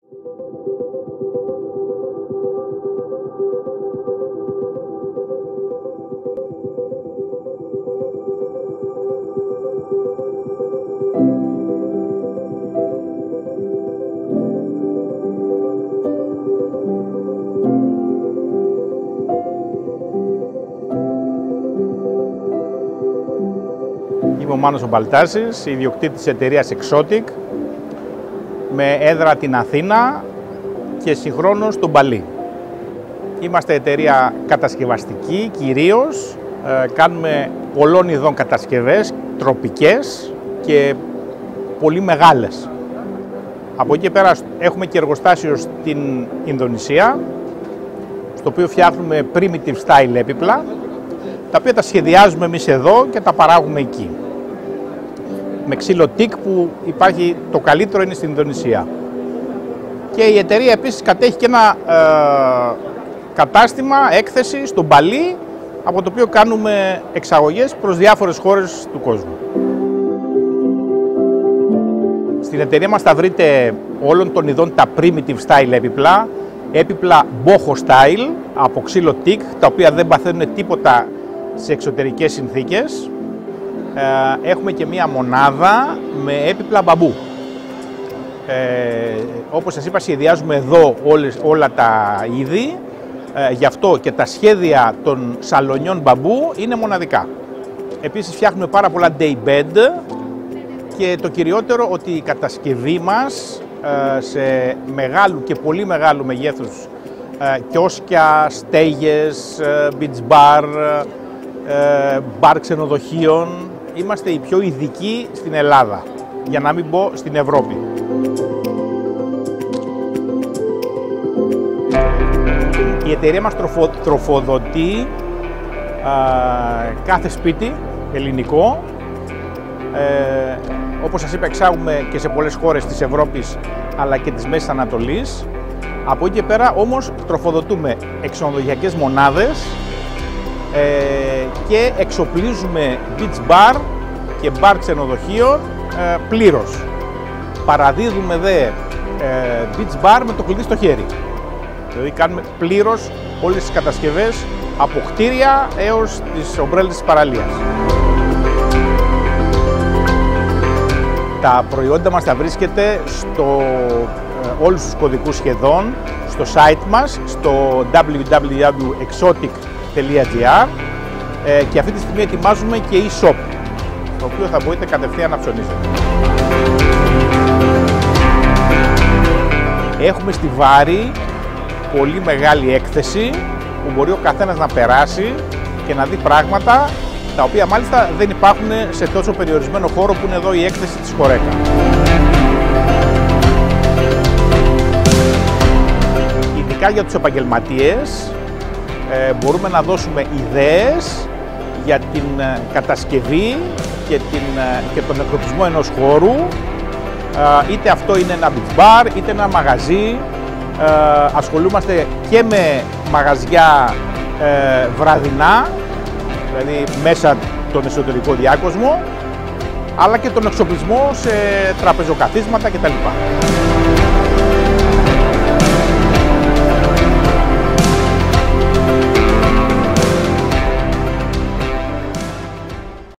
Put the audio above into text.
Είμαι ο Μάνος ο Μπαλτάζης, ιδιοκτήτης της εταιρείας Exotic, με έδρα την Αθήνα και συγχρόνως τον Μπαλί. Είμαστε εταιρεία κατασκευαστική κυρίως, κάνουμε πολλών ειδών κατασκευές, τροπικές και πολύ μεγάλες. Από εκεί και πέρα έχουμε και εργοστάσιο στην Ινδονησία, στο οποίο φτιάχνουμε primitive style έπιπλα, τα οποία τα σχεδιάζουμε εμείς εδώ και τα παράγουμε εκεί. Με ξύλο τικ που υπάρχει, το καλύτερο είναι στην Ινδονησία. Και η εταιρεία επίσης κατέχει και ένα κατάστημα έκθεση στο Μπαλί, από το οποίο κάνουμε εξαγωγές προς διάφορες χώρες του κόσμου. Στην εταιρεία μας θα βρείτε όλων των ειδών τα primitive style έπιπλα, έπιπλα boho style από ξύλο τικ, τα οποία δεν παθαίνουν τίποτα σε εξωτερικές συνθήκες. Έχουμε και μία μονάδα με έπιπλα μπαμπού. Όπως σας είπα, σχεδιάζουμε εδώ όλα τα είδη, γι' αυτό και τα σχέδια των σαλονιών μπαμπού είναι μοναδικά. Επίσης φτιάχνουμε πάρα πολλά day bed και το κυριότερο ότι η κατασκευή μας σε μεγάλου και πολύ μεγάλου μεγέθους κιόσκια, στέγες, beach bar, μπαρ ξενοδοχείων. Είμαστε οι πιο ειδικοί στην Ελλάδα, για να μην πω στην Ευρώπη. Η εταιρεία μας τροφοδοτεί κάθε σπίτι ελληνικό. Όπως σας είπα, εξάγουμε και σε πολλές χώρες της Ευρώπης αλλά και της Μέσης Ανατολής. Από εκεί και πέρα όμως τροφοδοτούμε εξονοδοχειακές μονάδες και εξοπλίζουμε beach bar και bar ξενοδοχείων πλήρως. Παραδίδουμε δε beach bar με το κλειδί στο χέρι. Δηλαδή κάνουμε πλήρως όλες τις κατασκευές από κτίρια έως τις ομπρέλες της παραλίας. Τα προϊόντα μας τα βρίσκεται όλους τους κωδικούς σχεδόν στο site μας, στο www.exotic.gr, και αυτή τη στιγμή ετοιμάζουμε και e-shop, το οποίο θα μπορείτε κατευθείαν να ψωνίσετε. Έχουμε στη Βάρη πολύ μεγάλη έκθεση που μπορεί ο καθένας να περάσει και να δει πράγματα τα οποία μάλιστα δεν υπάρχουν σε τόσο περιορισμένο χώρο που είναι εδώ η έκθεση της Χορέκα. Ειδικά για τους επαγγελματίες μπορούμε να δώσουμε ιδέες για την κατασκευή και τον εκδοτισμό ενός χώρου, είτε αυτό είναι ένα beach bar, είτε ένα μαγαζί. Ασχολούμαστε και με μαγαζιά βραδινά, δηλαδή μέσα τον εσωτερικό διάκοσμο, αλλά και τον εξοπλισμό σε τραπεζοκαθίσματα κτλ.